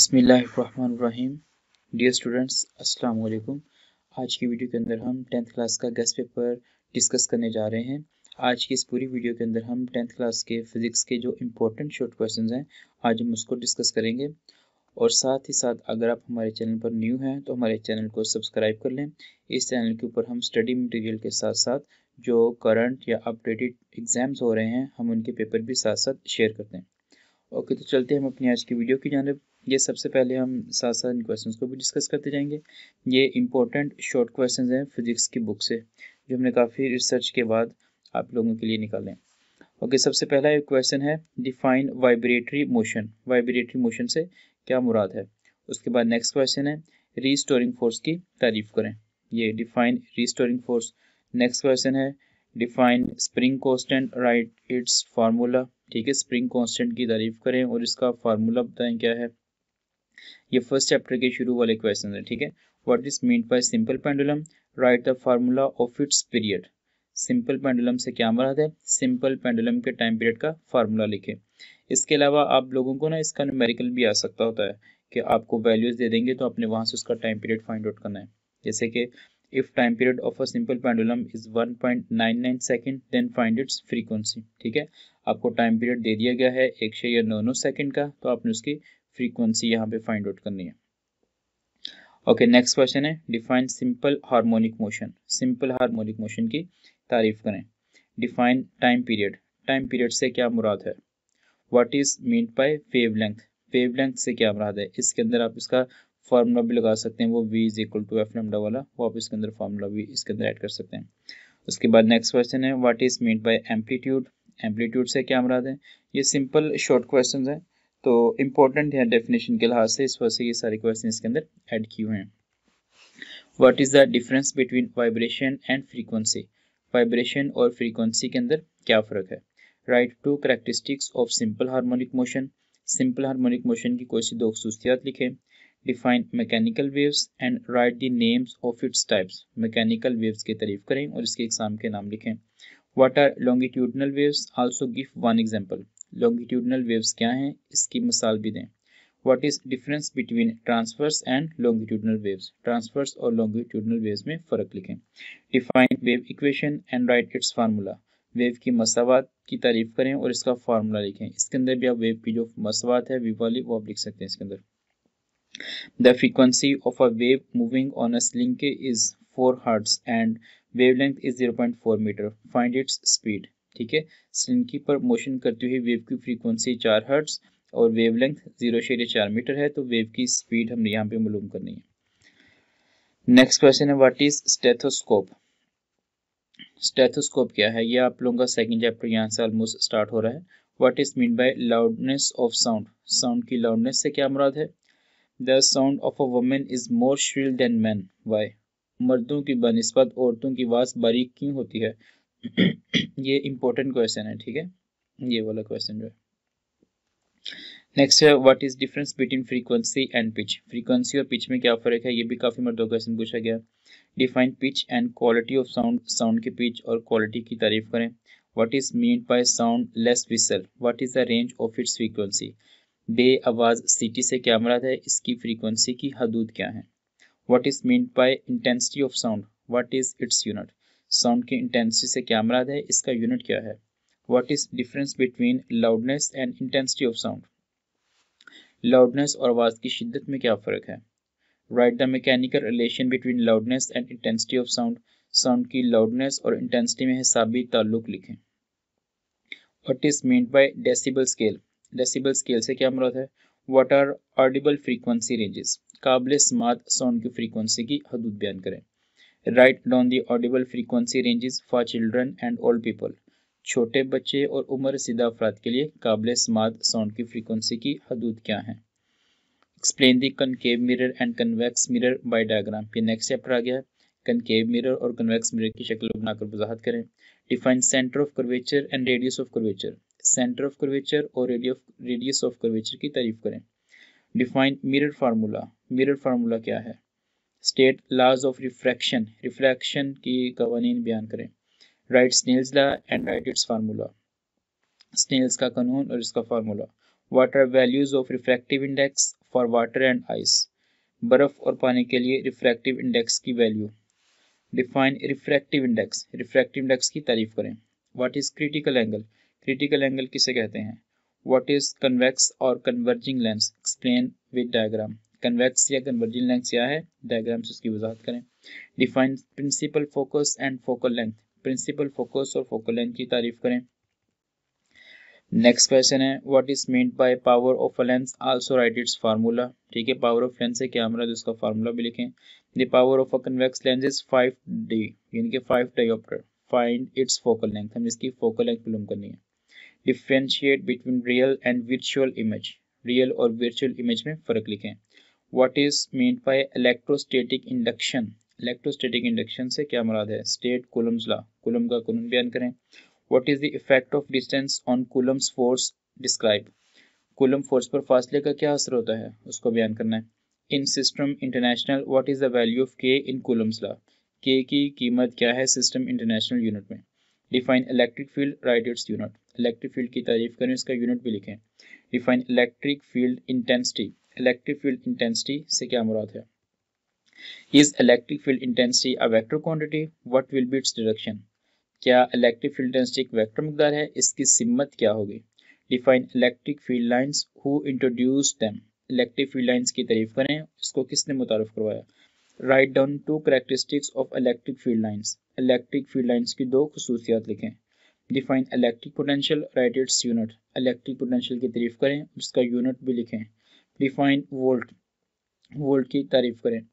बिस्मिल्लाहिर्रहमानिर्रहीम। Dear students, अस्सलाम वालेकुम। आज की वीडियो के अंदर हम 10th क्लास का गेस्ट पेपर डिस्कस करने जा रहे हैं। आज की इस पूरी वीडियो के अंदर हम 10th क्लास के फिज़िक्स के जो इम्पोर्टेंट शॉर्ट क्वेश्चंस हैं आज हम उसको डिस्कस करेंगे। और साथ ही साथ अगर आप हमारे चैनल पर न्यू हैं तो हमारे चैनल को सब्सक्राइब कर लें। इस चैनल के ऊपर हम स्टडी मटेरियल के साथ साथ जो करंट या अपडेटेड एग्ज़ाम्स हो रहे हैं हम उनके पेपर भी साथ साथ शेयर करते हैं। ओके, तो चलते हैं हम अपनी आज की वीडियो की जानिब। ये सबसे पहले हम साथ साथ इन क्वेश्चंस को भी डिस्कस करते जाएंगे। ये इंपॉर्टेंट शॉर्ट क्वेश्चंस हैं फिजिक्स की बुक से, जो हमने काफ़ी रिसर्च के बाद आप लोगों के लिए निकाले। ओके, सबसे पहला एक क्वेश्चन है, define vibratory motion. Vibratory motion से क्या मुराद है। उसके बाद नेक्स्ट क्वेश्चन है, रीस्टोरिंग फोर्स की तारीफ करें। ये define restoring force. Next question है, define spring constant, write its formula. ठीक है, स्प्रिंग कांस्टेंट की तारीफ करें और इसका फार्मूला बताएं क्या है। ये फर्स्ट चैप्टर के शुरू वाले क्वेश्चन है। ठीक है, what is mean by simple pendulum, write the formula of its period. Simple pendulum से क्या मुराद है, सिंपल पेंडुलम के टाइम पीरियड का फार्मूला लिखें। इसके अलावा आप लोगों को ना इसका न्यूमेरिकल भी आ सकता होता है कि आपको वैल्यूज दे देंगे तो आपने वहां से उसका टाइम पीरियड फाइंड आउट करना है। जैसे कि if time period of a simple pendulum is 1.99 second then find its frequency. ठीक है, आपको टाइम पीरियड दे दिया गया है 109 सेकंड का, तो आपने उसकी फ्रीक्वेंसी यहाँ पे फाइंड आउट करनी है। ओके, नेक्स्ट क्वेश्चन है, define simple harmonic motion. Simple harmonic motion की तारीफ करें। Define time period. Time period से क्या मुराद है। What is mean by wavelength. Wavelength से क्या मुराद है। इसके अंदर आप इसका फार्मूला भी लगा सकते हैं, वो v is equal to F lambda वाला, वो आप इसके अंदर फार्मूला भी इसके अंदर ऐड कर सकते हैं। उसके बाद नेक्स्ट क्वेश्चन है, what is mean by amplitude. Amplitude से क्या मुराद है। ये सिंपल शॉर्ट क्वेश्चंस हैं तो इम्पोर्टेंट है डेफिनेशन के लिहाज से, इस वजह से ये सारे क्वेश्चन इसके अंदर ऐड किए हुए हैं। What is the difference between vibration and frequency. Vibration और फ्रीक्वेंसी के अंदर क्या फ़र्क है। Write two characteristics of simple harmonic motion. Simple harmonic motion की कोई सी दो खसूसियात लिखें। Define mechanical waves and write the names of its types. Mechanical waves की तारीफ करें और इसके एग्जाम के नाम लिखें। What are longitudinal waves, also give one example. Longitudinal waves क्या हैं, इसकी मिसाल भी दें। What is difference between transverse and longitudinal waves? Transverse और longitudinal waves में फ़र्क लिखें। Define wave equation and write its formula. Wave की मसावात की तारीफ करें और इसका फार्मूला लिखें। इसके अंदर भी आप वेव की जो मसावात है वेव वाली वो आप लिख सकते हैं इसके अंदर। The frequency of a wave moving on a sling is 4 Hz and wavelength is 0.4 metre. Find its speed. ठीक है, स्लिंकी पर मोशन करती हुई वेव की फ्रीक्वेंसी 4 हर्ट्ज और वेवलेंथ 0.4 मीटर है, तो वेव की स्पीड हमने यहाँ पे मालूम करनी है। नेक्स्ट क्वेश्चन है, व्हाट इज स्टेथोस्कोप। स्टेथोस्कोप क्या है, ये आप लोगों का सेकंड चैप्टर यहाँ से ऑलमोस्ट स्टार्ट हो रहा है। What is mean by loudness of sound. Sound की लाउडनेस से क्या मुराद है। The sound of a woman is more shrill than man, why. मर्दों की बनिस्बत औरतों की आवाज बारीक क्यों होती है। ये इंपॉर्टेंट क्वेश्चन है। ठीक है, ये वाला क्वेश्चन जो है। नेक्स्ट है, what is difference between frequency and pitch. Frequency और पिच में क्या फर्क है, ये भी काफी मर्दों क्वेश्चन पूछा गया। Define pitch and quality of sound. Sound की पिच और क्वालिटी की तारीफ करें। What is mean by soundless whistle, what is the range of its frequency. बे आवाज सिटी से क्या मुराद है, इसकी फ्रीक्वेंसी की हदूद क्या है। What is mean by intensity of sound, what is its unit. Sound की इंटेंसिटी से क्या मुराद है, इसका यूनिट क्या है। What is difference between loudness and intensity of sound. Loudness और आवाज की शिद्दत में क्या फ़र्क है। Write the mechanical relation between loudness and intensity of sound. Sound की लाउडनेस और इंटेंसिटी में हिसाबी ताल्लुक लिखें। What is mean by decibel scale. Decibel scale से क्या मुराद है। What are audible frequency ranges. काबिल समात साउंड की फ्रीक्वेंसी की हदूद बयान करें। Write down the audible frequency ranges for children and old people. छोटे बच्चे और उम्र रसीदा अफराद के लिए काबिल समात साउंड की फ्रीक्वेंसी की हदूद क्या है। Explain the concave mirror and convex mirror by diagram. ये नेक्स्ट चैप्टर आ गया है। कनकेव मिरर और कन्वेक्स मिरर की शक्ल बनाकर वजाहत करें। Define centre of curvature and radius of curvature. Centre of curvature और रेडियस ऑफ कर्वेचर की तारीफ करें। Define mirror formula. Mirror formula क्या है। State laws of refraction. Refraction की कवानीन बयान करें। Write Snell's law and write its formula. Snell's का कानून और इसका formula. What are values of refractive index, for water and ice, बर्फ और पानी के लिए रिफ्रैक्टिव इंडेक्स की value. Define refractive index, refractive index की तारीफ करें। What is critical angle, critical angle किसे कहते हैं। व्हाट इज कन्वेक्स और converging lens, explain with diagram, convex या कन्वर्जिंग लेंस क्या है, डायग्राम से उसकी वजाहत करें। Define principal focus and focal length, principal focus और फोकल लेंथ की तारीफ करें। नेक्स्ट क्वेश्चन है what is meant by power of a lens, also write its formula. ठीक है, पावर ऑफ लेंस से क्या मुराद है, उसका फार्मूला भी लिखें। The power of a convex lens is 5D, यानी कि 5 dioptre. Find its focal length, हम इसकी फोकल लेंथ मालूम करनी है। Differentiate between real and virtual image, real और वर्चुअल इमेज में फ़र्क लिखें। What is meant by electrostatic induction, electrostatic induction से क्या मुराद है। स्टेट कूलम्स लॉ, कूलम का कानून बयान करें। What is the effect of distance on Coulomb's force? Describe. Coulomb force पर फासले का क्या असर होता है, उसको बयान करना है। In system international, what is the value of K in Coulomb's law? K की कीमत क्या है सिस्टम इंटरनेशनल यूनिट में। Define electric field, write its unit. Electric field की तारीफ करें, इसका यूनिट भी लिखें। Define electric field intensity. Electric field intensity से क्या मुराद है। Is electric field intensity a vector quantity? What will be its direction? क्या इलेक्ट्रिक फील्ड इंटेंसिटी एक वेक्टर मकदार है, इसकी सिमत क्या होगी। Define electric field lines, who introduced them, electric field lines की तारीफ करें, इसको किसने मुतारफ करवाया। Write down 2 characteristics of electric field lines, electric field lines की 2 खुसूसियात लिखें। Define electric potential, write its unit, electric potential की तारीफ करें, इसका यूनिट भी लिखें। डिफाइन वोल्ट, वोल्ट की तारीफ करें।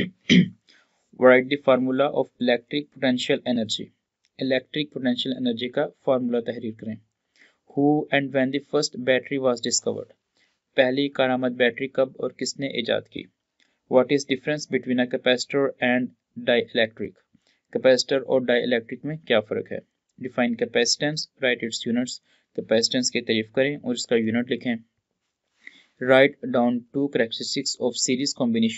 Write the formula of electric potential energy, electric potential energy का फार्मूला तहरीर करें। Who and when the first battery was discovered, पहली कारआमद बैटरी कब और किसने इजाद की। What is difference between a capacitor and dielectric, capacitor और डाइइलेक्ट्रिक में क्या फ़र्क है। Define capacitance, write its units, capacitance की तारीफ करें और इसका यूनिट लिखें। Write down 2 characteristics of series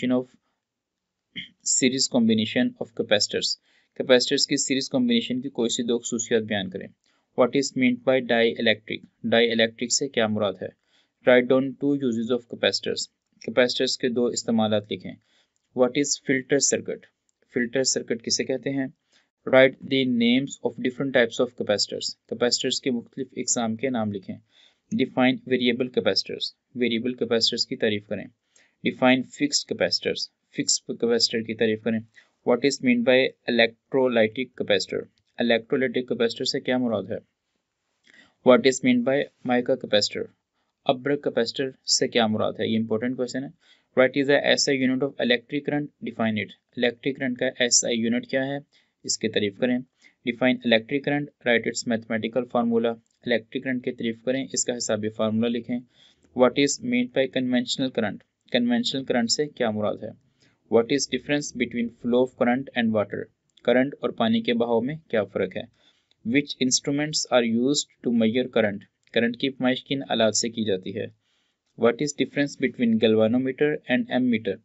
combination of capacitors, capacitors की सीरीज कॉम्बिनेशन की कोई सी 2 खुसूसियात बयान करें। What is meant by dielectric, dielectric से क्या मुराद है। Write down 2 uses of capacitors, capacitors के 2 इस्तेमालात लिखें। What is filter circuit, filter circuit किसे कहते हैं। Write the names of different types of capacitors, capacitors के मुख्तलिफ इकसाम के नाम लिखें। Define variable capacitors, variable capacitors की तारीफ करें। Define fixed capacitors, fixed capacitor की तारीफ करें। What is mean by electrolytic capacitor, electrolytic capacitor से क्या मुराद है। What is mean by mica capacitor, अब्रक कैपेसिटर से क्या मुराद है, ये इंपॉर्टेंट क्वेश्चन है। What is the SI unit of electric current, define it, electric current का एसआई यूनिट क्या है, इसकी तारीफ करें। Define electric current, write its mathematical formula, electric current की तारीफ करें, इसका हिसाबी फार्मूला लिखें। What is mean by conventional current, conventional current से क्या मुराद है। What is difference between flow of current and water, current और पानी के बहाव में क्या फ़र्क है। Which instruments are used to measure current, current की पैमाइश किन आलात से की जाती है। What is difference between galvanometer and ammeter,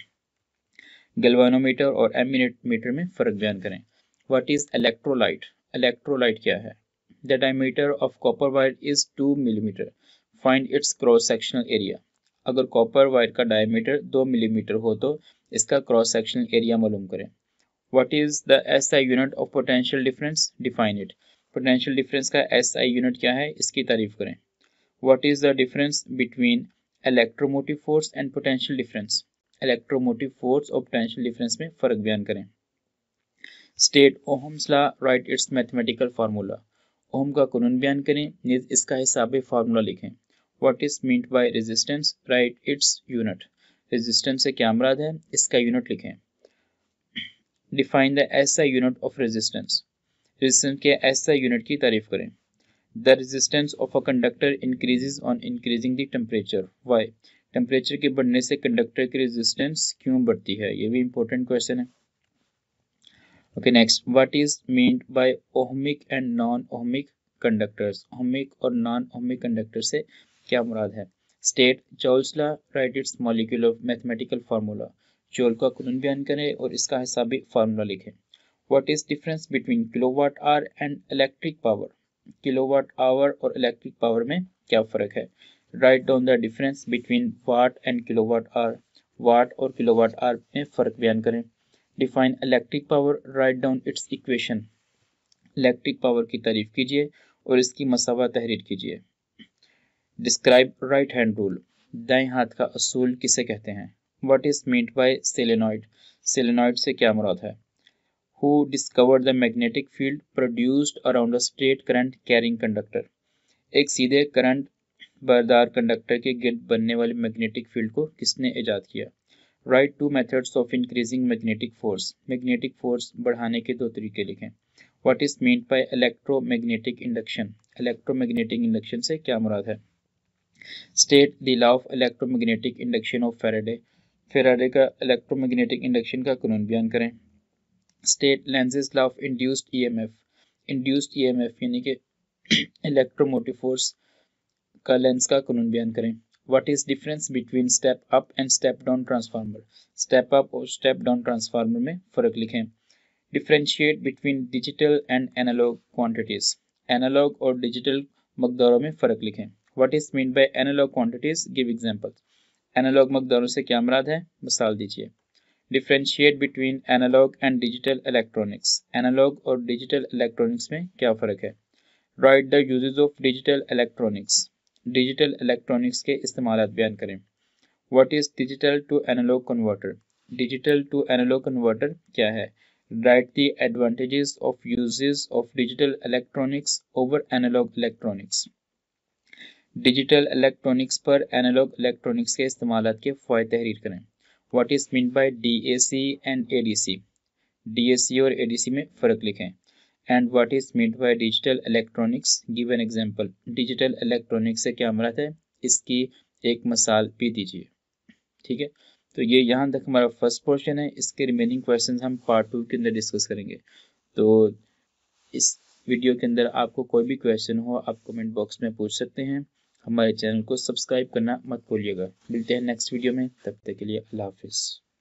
galvanometer और एमीटर में फ़र्क बयान करें। व्हाट इज इलेक्ट्रोलाइट, इलेक्ट्रोलाइट क्या है। The diameter of copper wire is 2 millimetre, find its cross sectional area, अगर कॉपर वायर का डायमीटर 2 मिलीमीटर हो तो इसका क्रॉस सेक्शनल एरिया मालूम करें। What is the SI unit of potential difference, define it, potential difference का SI unit क्या है, इसकी तारीफ करें। What is the difference between electromotive force and potential difference, electromotive force और पोटेंशियल डिफरेंस में फ़र्क बयान करें। State Ohm's law, write its mathematical formula, Ohm का कानून बयान करें, नीज इसका हिसाबी फार्मूला लिखें। What is meant by resistance, write its unit, resistance से क्या मुराद है, इसका यूनिट लिखें। Define the SI unit of resistance, resistance के एसआई यूनिट की तारीफ करें। The resistance of a conductor increases on increasing the temperature, why, temperature के बढ़ने से कंडक्टर की रेजिस्टेंस क्यों बढ़ती है, ये भी इंपॉर्टेंट क्वेश्चन है। Okay next, what is meant by ohmic and non ohmic conductors, ohmic और नॉन ओहमिक कंडक्टर से क्या मुराद है। State Joule's law, write its molecular mathematical formula, Joule का कानून बयान करें और इसका हिसाबी फार्मूला लिखें। What is difference between kilowatt hour and electric power, kilowatt hour और इलेक्ट्रिक पावर में क्या फ़र्क है। Write down the difference between watt and kilowatt hour, watt और किलोवाट आवर में फ़र्क बयान करें। Define electric power, write down its equation, electric power की तारीफ कीजिए और इसकी मसावा तहरीर कीजिए। डिस्क्राइब राइट हैंड रूल, दाएं हाथ का असूल किसे कहते हैं। What is meant by solenoid, solenoid से क्या मुराद है। Who discovered the magnetic field produced around a straight current carrying conductor, एक सीधे करंट बरदार कंडक्टर के गिर्द बनने वाली मैग्नेटिक फील्ड को किसने इजाद किया। Write two methods of increasing magnetic force, magnetic force बढ़ाने के दो तरीके लिखें। What is meant by electromagnetic induction, electromagnetic induction से क्या मुराद है। State the law of electromagnetic induction of Faraday, Faraday का इलेक्ट्रोमैग्नेटिक इंडक्शन का कानून बयान करें। State Lenz's law of induced EMF, induced EMF यानी कि इलेक्ट्रोमोटिव फोर्स का लेंस का कानून बयान करें। What is difference between step up and step down transformer, step up और स्टेप डाउन ट्रांसफार्मर में फ़र्क लिखें। Differentiate between digital and analog quantities, analog और डिजिटल मकदारों में फ़र्क लिखें। What is mean by analog quantities, give examples, analog मकदारों से क्या मुराद है, मिसाल दीजिए। Differentiate between analog and digital electronics, analog और डिजिटल इलेक्ट्रॉनिक्स में क्या फ़र्क है। Write the uses of digital electronics, digital electronics के इस्तेमाल बयान करें। What is digital to analog converter, digital to analog converter क्या है। Write the advantages of uses of digital electronics over analog electronics, digital electronics पर analog electronics के इस्तेमाल के फ़ायदे तहरीर करें। What is mean by DAC and ADC, DAC और ADC में फ़र्क लिखें। And what is mean by digital electronics, give an example, digital electronics से क्या मुराद है, इसकी एक मिसाल भी दीजिए। ठीक है, तो ये यहाँ तक हमारा फर्स्ट पोर्शन है। इसके रिमेनिंग क्वेश्चंस हम पार्ट 2 के अंदर डिस्कस करेंगे। तो इस वीडियो के अंदर आपको कोई भी क्वेश्चन हो आप कमेंट बॉक्स में पूछ सकते हैं। हमारे चैनल को सब्सक्राइब करना मत भूलिएगा। मिलते हैं नेक्स्ट वीडियो में, तब तक के लिए अल्लाह हाफिज़।